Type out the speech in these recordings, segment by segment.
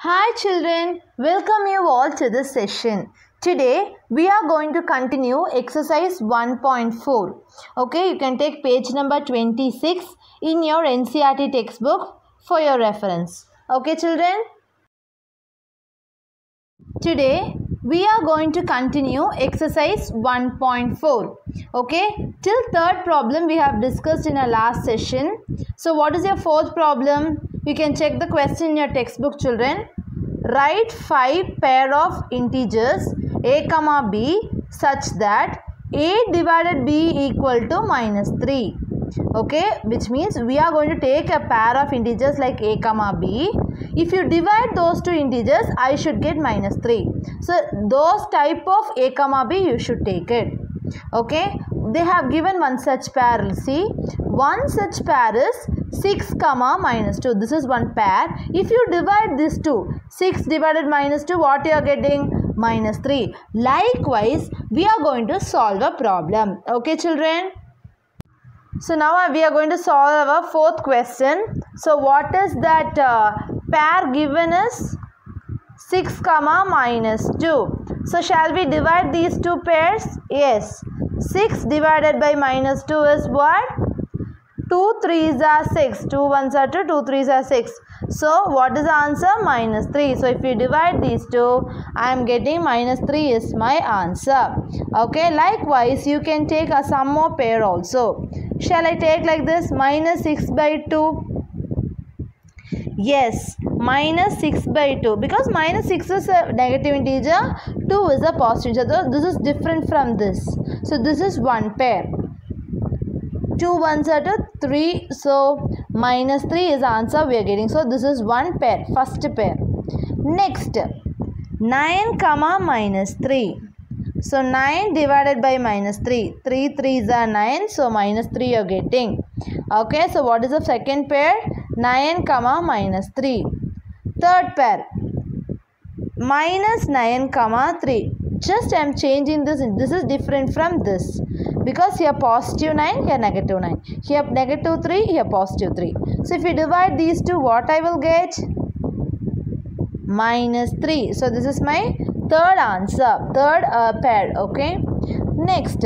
Hi children, welcome you all to this session. Today we are going to continue exercise 1.4. Okay, you can take page number 26 in your NCERT textbook for your reference. Okay children? Today we are going to continue exercise 1.4. Okay, till third problem we have discussed in our last session. So what is your fourth problem? You can check the question in your textbook children. Write 5 pair of integers a comma b such that a divided b equal to -3. Okay, which means we are going to take a pair of integers like a comma b. If you divide those two integers, I should get -3. So those type of a comma b you should take it. Okay, they have given one such pair. See, one such pair is 6 comma -2. This is one pair. If you divide these two, 6 divided -2, what you are getting? -3. Likewise, we are going to solve a problem. Okay children? So now we are going to solve our fourth question. So what is that pair given is 6 comma -2. So shall we divide these two pairs? Yes. 6 divided by -2 is what? 2 3s are 6. 2 1s are 2. 2 3s are 6. So what is the answer? -3. So if you divide these two, I am getting -3 is my answer. Okay. Likewise, you can take some more pair also. Shall I take like this? -6 by 2. Yes. -6 by 2. Because -6 is a negative integer. 2 is a positive integer. This is different from this. So this is one pair. 2 1s are 2, 3. So -3 is the answer we are getting. So this is one pair, first pair. Next, 9 comma -3. So 9 divided by -3. 3 3s are 9. So -3 you are getting. Okay. So what is the second pair? 9 comma -3. Third pair, -9 comma 3. Just I am changing this. This is different from this. Because here positive 9, here negative 9. Here negative 3, here positive 3. So if you divide these two, what I will get? -3. So this is my third answer, third pair. Okay. Next,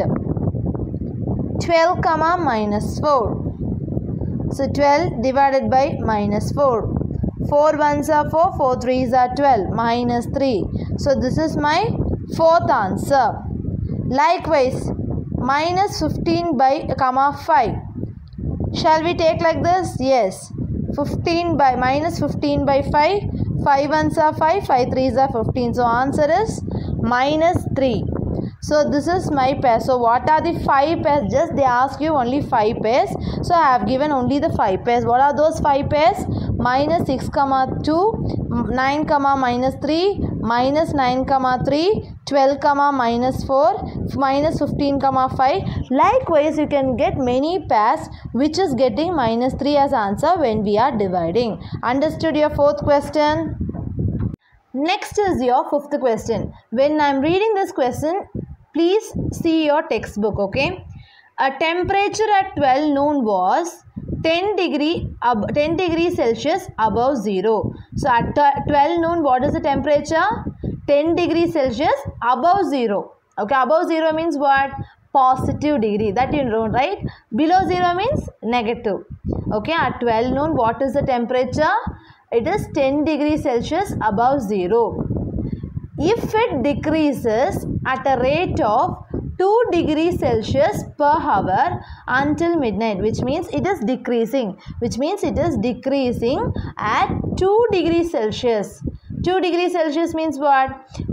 12 comma -4. So 12 divided by -4. 4 1s are 4, 4 3s are 12, -3. So this is my fourth answer. Likewise, -15 by comma 5. Shall we take like this? Yes. 15 by -15 by 5. 5 1s are 5, 5 3s are 15. So answer is -3. So this is my pair. So what are the 5 pairs? Just they ask you only 5 pairs. So I have given only the 5 pairs. What are those 5 pairs? -6 comma 2, 9 comma -3, -9 comma 3, 12 comma -4, -15 comma 5. Likewise, you can get many pairs which is getting -3 as answer when we are dividing. Understood your fourth question? Next is your fifth question. When I am reading this question, please see your textbook. Okay. A temperature at 12 noon was 10 degrees Celsius above 0. So at 12 noon, what is the temperature? 10 degrees Celsius above 0. Okay, above 0 means what? Positive degree. That you know, right? Below 0 means negative. Okay, at 12 noon, what is the temperature? It is 10 degrees Celsius above 0. If it decreases at a rate of 2 degrees Celsius per hour until midnight, which means it is decreasing. Which means it is decreasing at 2 degrees Celsius. 2 degrees Celsius means what?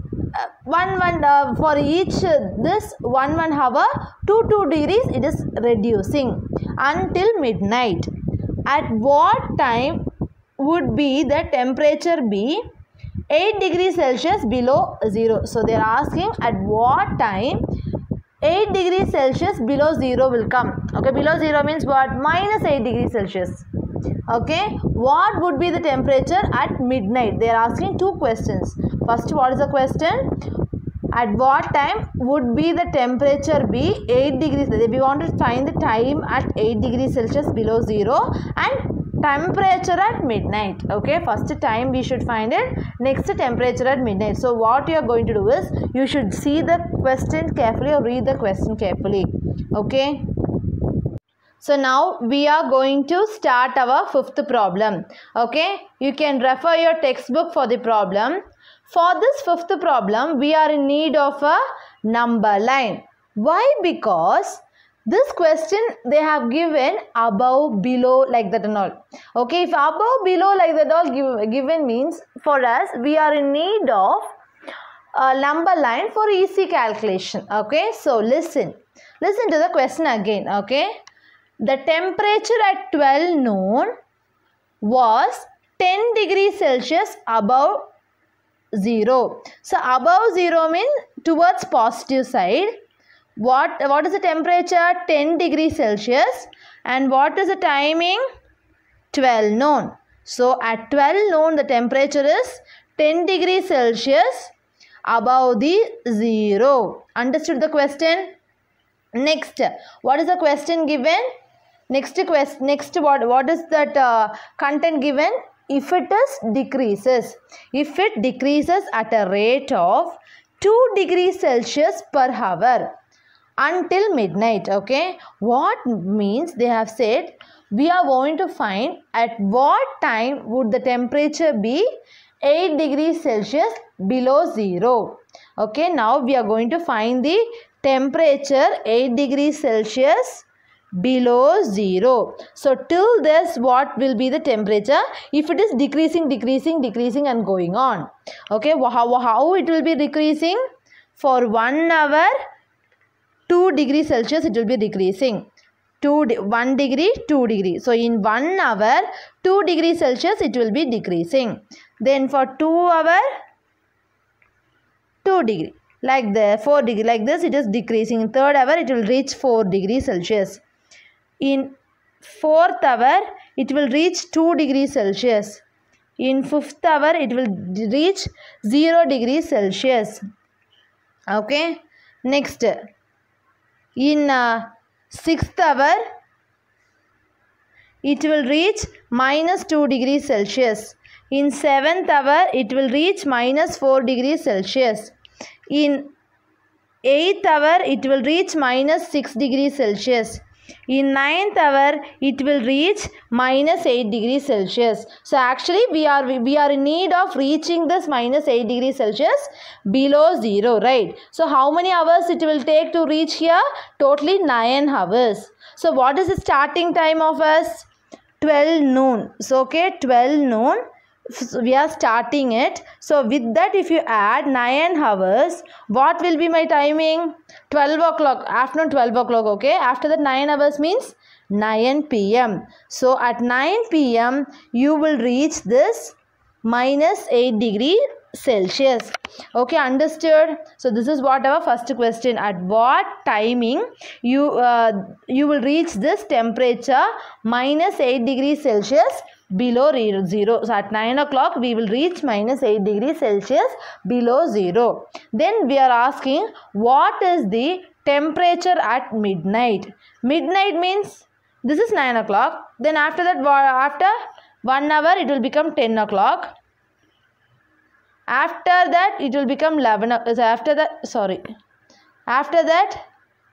For each this 1 hour, 2 degrees it is reducing until midnight. At what time would be the temperature be 8 degrees Celsius below 0? So they are asking at what time 8 degrees Celsius below 0 will come. Okay, below 0 means what? -8 degrees Celsius. Okay, what would be the temperature at midnight? They are asking two questions. First, what is the question? At what time would be the temperature be 8 degrees? We want to find the time at 8 degrees Celsius below 0 and temperature at midnight. Okay, first time we should find it. Next, temperature at midnight. So what you are going to do is you should see the question carefully or read the question carefully. Okay. So now we are going to start our fifth problem. Okay, you can refer your textbook for the problem. For this fifth problem, we are in need of a number line. Why? Because this question they have given above, below, like that and all. Okay, if above, below, like that all given means for us we are in need of a number line for easy calculation. Okay, so listen to the question again. Okay. The temperature at 12 noon was 10 degrees Celsius above 0. So above 0 means towards positive side. What is the temperature? 10 degrees Celsius. And what is the timing? 12 noon. So at 12 noon the temperature is 10 degrees Celsius above the 0. Understood the question? Next, what is the question given? Next what is that content given? If it is decreases. If it decreases at a rate of 2 degrees Celsius per hour until midnight. Okay. What means? They have said we are going to find at what time would the temperature be 8 degrees Celsius below 0. Okay. Now we are going to find the temperature 8 degrees Celsius below 0. So till this what will be the temperature? If it is decreasing and going on. Okay, how it will be decreasing? For 1 hour 2 degrees Celsius it will be decreasing. 1 degree 2 degree. So in 1 hour 2 degrees Celsius it will be decreasing. Then for 2 hour 2 degree. Like the 4 degree, like this it is decreasing. In 3rd hour it will reach 4 degrees Celsius. In 4th hour it will reach 2 degrees Celsius. In 5th hour it will reach 0 degrees Celsius. Okay. Next, in 6th hour it will reach minus 2 degrees Celsius. In 7th hour it will reach minus 4 degrees Celsius. In 8th hour it will reach minus 6 degrees Celsius. In 9th hour it will reach minus 8 degrees Celsius. So actually we are in need of reaching this minus 8 degrees Celsius below 0, right? So how many hours it will take to reach here? Totally 9 hours. So what is the starting time of us? 12 noon. So okay, 12 noon. So we are starting it. So with that if you add 9 hours, what will be my timing? 12 o'clock, afternoon 12 o'clock. Okay, after that 9 hours means 9 p.m. So at 9 p.m. you will reach this minus 8 degree Celsius. Okay, understood? So this is what our first question. At what timing you will reach this temperature minus 8 degrees Celsius below 0. So at 9 o'clock we will reach minus 8 degrees Celsius below 0. Then we are asking what is the temperature at midnight. Midnight means this is 9 o'clock. Then after that, after 1 hour it will become 10 o'clock. After that it will become 11 o'clock. After that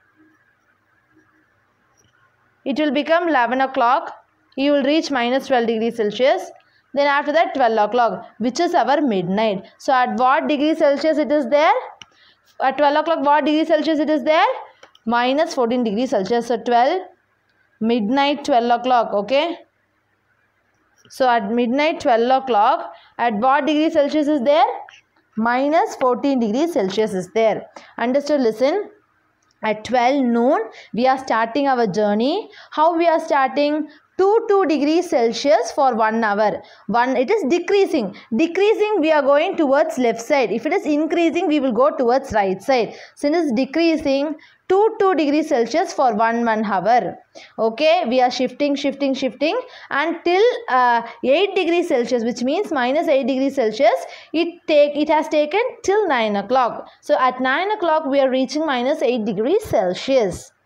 it will become 11 o'clock. You will reach minus 12 degrees Celsius. Then after that 12 o'clock, which is our midnight. So at what degree Celsius it is there? At 12 o'clock what degree Celsius it is there? Minus 14 degrees Celsius. So 12, midnight 12 o'clock. Okay. So at midnight 12 o'clock, at what degree Celsius is there? Minus 14 degrees Celsius is there. Understood? Listen. At 12 noon, we are starting our journey. How we are starting? 2 degrees Celsius for 1 hour. It is decreasing. Decreasing, we are going towards left side. If it is increasing, we will go towards right side. Since it is decreasing, 2 degrees Celsius for 1 hour. Okay, we are shifting until 8 degrees Celsius, which means minus 8 degrees Celsius. It has taken till 9 o'clock. So at 9 o'clock, we are reaching minus 8 degrees Celsius.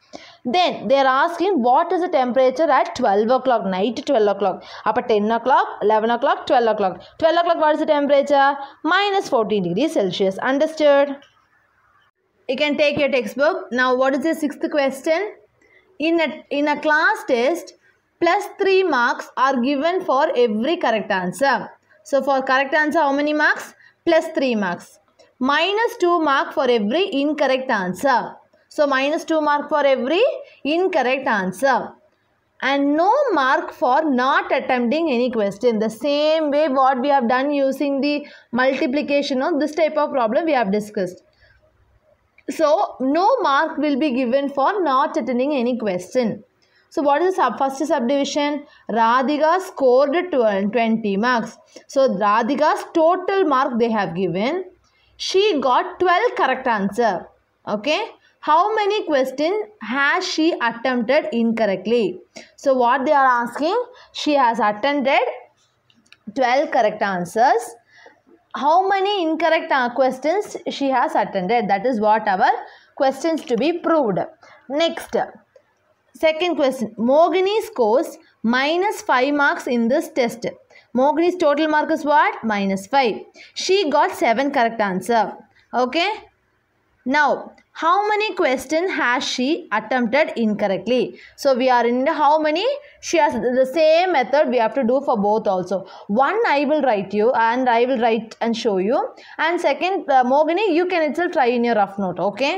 Then they are asking what is the temperature at 12 o'clock, night 12 o'clock. Up at 10 o'clock, 11 o'clock, 12 o'clock. 12 o'clock, what is the temperature? Minus 14 degrees Celsius. Understood? You can take your textbook. Now, what is the sixth question? In a class test, plus 3 marks are given for every correct answer. So, for correct answer, how many marks? Plus 3 marks. Minus 2 mark for every incorrect answer. So, minus 2 mark for every incorrect answer. And no mark for not attempting any question. The same way what we have done using the multiplication of this type of problem we have discussed. So, no mark will be given for not attending any question. So, what is the first subdivision? Radhika scored 20 marks. So, Radhika's total mark they have given. She got 12 correct answer. Okay. How many questions has she attempted incorrectly? So, what they are asking? She has attempted 12 correct answers. How many incorrect questions she has attended? That is what our questions to be proved. Next, second question. Mogini scores minus 5 marks in this test. Mogini's total mark is what? Minus 5. She got 7 correct answer. Okay. Now, how many questions has she attempted incorrectly? So, we are in how many? She has the same method we have to do for both also. One I will write you and I will write and show you. And second, Mogini, you can itself try in your rough note. Okay.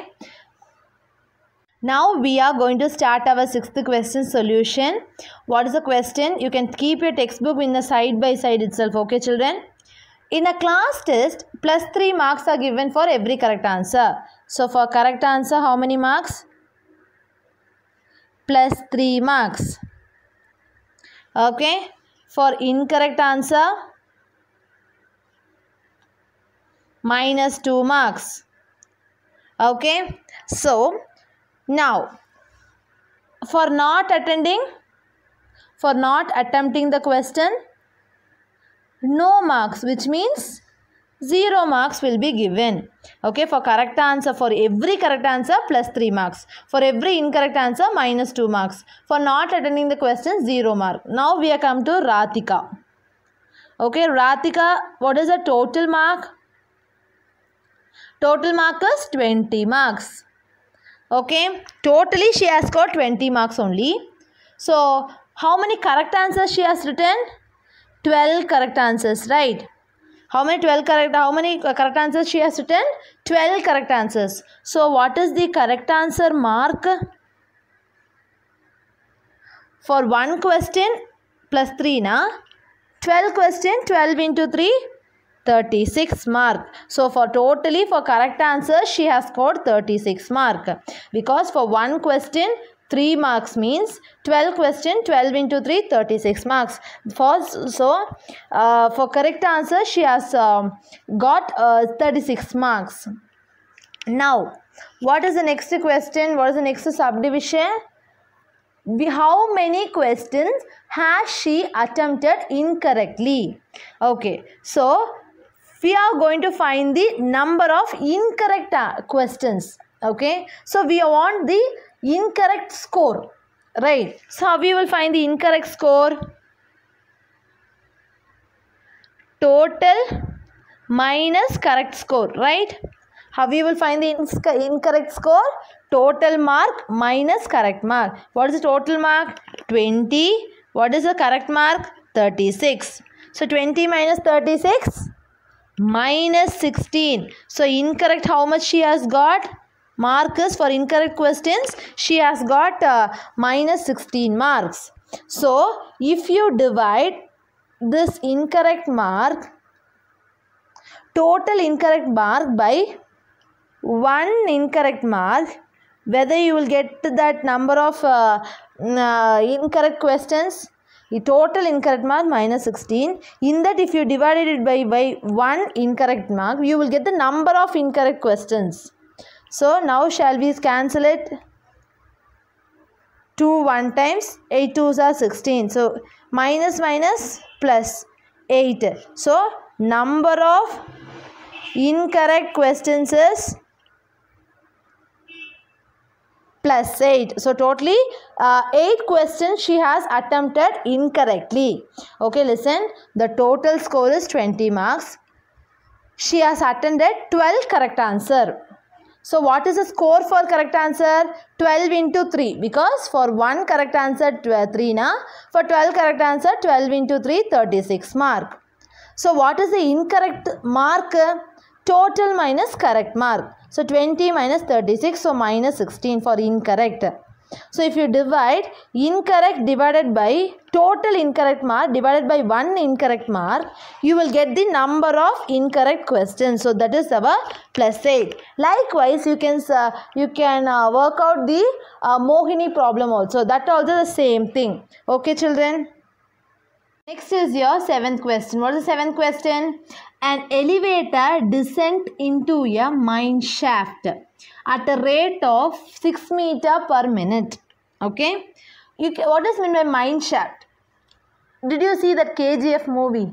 Now, we are going to start our sixth question solution. What is the question? You can keep your textbook in the side by side itself. Okay, children. In a class test, plus 3 marks are given for every correct answer. So, for correct answer, how many marks? Plus 3 marks. Okay. For incorrect answer, minus 2 marks. Okay. So, now, for not attempting the question, no marks, which means 0 marks will be given. Okay, for correct answer, for every correct answer, plus 3 marks. For every incorrect answer, minus 2 marks. For not attending the question, 0 mark. Now, we have come to Radhika. Okay, Radhika, what is the total mark? Total mark is 20 marks. Okay, totally she has got 20 marks only. So, how many correct answers she has written? 12 correct answers, right? How many correct answers she has written? 12 correct answers. So, what is the correct answer mark? For one question, plus 3, na? 12 question, 12 into 3, 36 mark. So, for correct answer, she has scored 36 mark. Because for one question, 3 marks means 12 question, 12 into 3, 36 marks. For correct answer, she has got 36 marks. Now, what is the next question? What is the next subdivision? How many questions has she attempted incorrectly? Okay, so we are going to find the number of incorrect questions. Okay, so we want the incorrect score, right? So we will find the incorrect score. Total minus correct score, right? How we will find the incorrect score? Total mark minus correct mark. What is the total mark? 20. What is the correct mark? 36. So 20 minus 36? Minus 16. So incorrect, how much she has got? Marks for incorrect questions, she has got minus 16 marks. So, if you divide this incorrect mark, total incorrect mark by one incorrect mark, whether you will get that number of incorrect questions, the total incorrect mark minus 16. In that, if you divided it by one incorrect mark, you will get the number of incorrect questions. So, now shall we cancel it? 2 1 times, 8 2s are 16. So, minus plus 8. So, number of incorrect questions is plus 8. So totally 8 questions she has attempted incorrectly. Okay, listen. The total score is 20 marks. She has attended 12 correct answer. So what is the score for correct answer? 12 into 3. Because for 1 correct answer 3 na. For 12 correct answer 12 into 3 36 mark. So what is the incorrect mark? Total minus correct mark. So 20 minus 36. So minus 16 for incorrect. So if you divide incorrect divided by total incorrect mark divided by 1 incorrect mark, you will get the number of incorrect questions. So that is our plus 8. Likewise, you can work out the Mohini problem also. That also the same thing. Okay, children. Next is your 7th question. What is the 7th question? An elevator descends into a mine shaft at a rate of 6 meters per minute. Okay. What is meant by mine shaft? Did you see that KGF movie?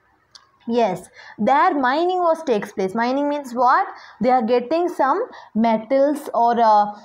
Yes, there mining takes place. Mining means what? They are getting some metals or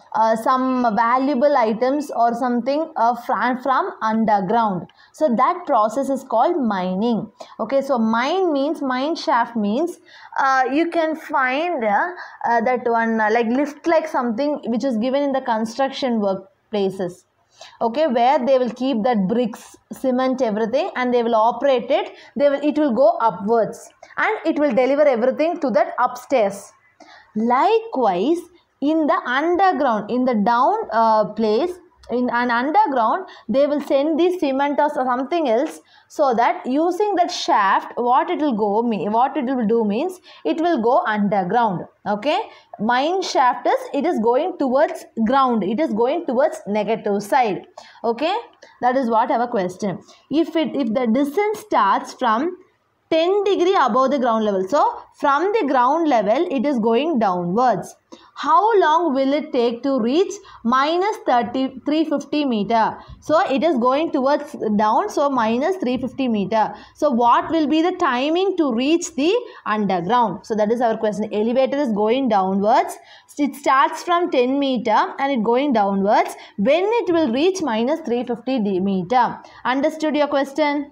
some valuable items or something from underground. So that process is called mining. Okay, so mine shaft means you can find that one like lift like something which is given in the construction workplaces. Okay, where they will keep that bricks, cement, everything, and they will operate it. It will go upwards and it will deliver everything to that upstairs. Likewise, in the underground, in the down place, in an underground, they will send the cement or something else, so that using that shaft, what it will do means it will go underground. Okay, mine shaft it is going towards ground. It is going towards negative side. Okay, that is what our question. If the distance starts from 10 degree above the ground level, so from the ground level it is going downwards. How long will it take to reach minus 350 meter? So it is going towards down, so minus 350 meter. So what will be the timing to reach the underground? So that is our question. Elevator is going downwards. It starts from 10 meter and it going downwards. When it will reach minus 350 meter? Understood your question?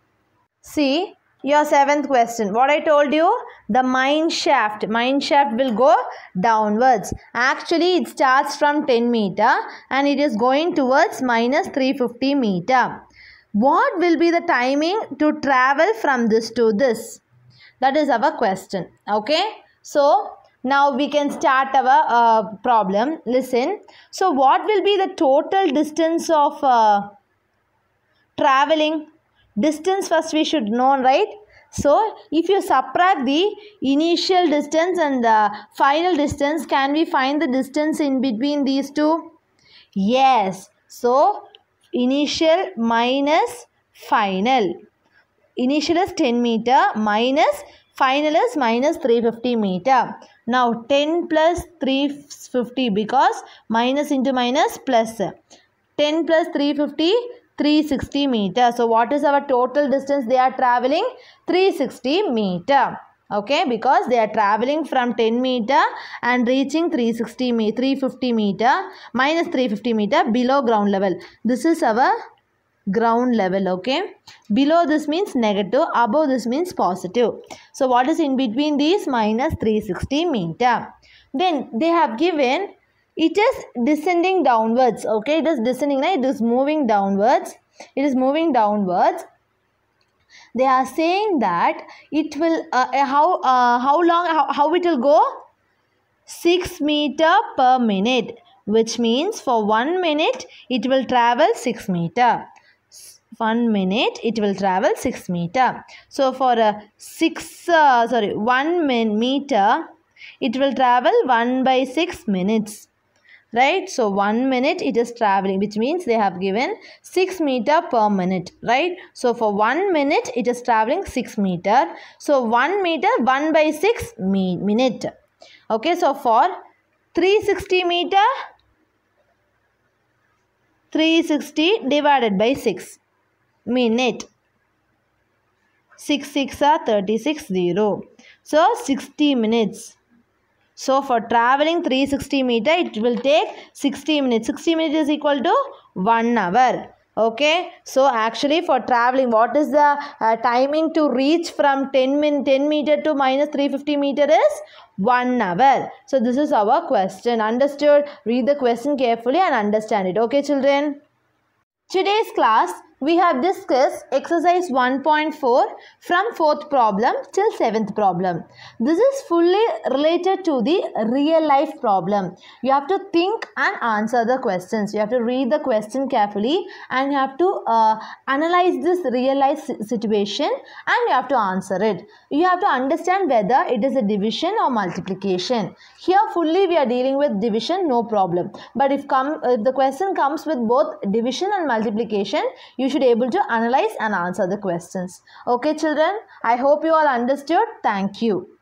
See. Your 7th question. What I told you? The mine shaft. Mine shaft will go downwards. Actually, it starts from 10 meter and it is going towards minus 350 meter. What will be the timing to travel from this to this? That is our question. Okay. So, now we can start our problem. Listen. So, what will be the total distance of traveling? Distance first we should know, right? So, if you subtract the initial distance and the final distance, can we find the distance in between these two? Yes. So, initial minus final. Initial is 10 meter minus final is minus 350 meter. Now, 10 plus 350 because minus into minus plus. 10 plus 350 360 meter. So what is our total distance they are traveling? 360 meter. Okay, because they are traveling from 10 meter and reaching 350 meter minus 350 meter below ground level. This is our ground level. Okay, below this means negative, above this means positive. So what is in between these? Minus 360 meter. Then they have given it is descending downwards. Okay, it is descending. It is moving downwards. It is moving downwards. They are saying that it will how long? How it will go? 6 meter per minute, which means for 1 minute it will travel 6 meter. 1 minute it will travel 6 meter. So for 1 meter it will travel 1 by 6 minutes. Right, so 1 minute it is traveling, which means they have given 6 meter per minute, right? So for 1 minute it is traveling 6 meter. So 1 meter 1 by 6 minute. Okay, so for 360 meter, 360 divided by 6 minute. 6 6 are 36 0. So 60 minutes. So for traveling 360 meter, it will take 60 minutes. 60 minutes is equal to 1 hour. Okay, so actually for traveling, what is the timing to reach from 10 meter to minus 350 meter is 1 hour. So this is our question. Understood? Read the question carefully and understand it. Okay, children? Today's class, we have discussed exercise 1.4 from 4th problem till 7th problem. This is fully related to the real life problem. You have to think and answer the questions. You have to read the question carefully and you have to analyze this real life situation and you have to answer it. You have to understand whether it is a division or multiplication. Here fully we are dealing with division, no problem. But if the question comes with both division and multiplication, you should be able to analyze and answer the questions. Okay children, I hope you all understood. Thank you.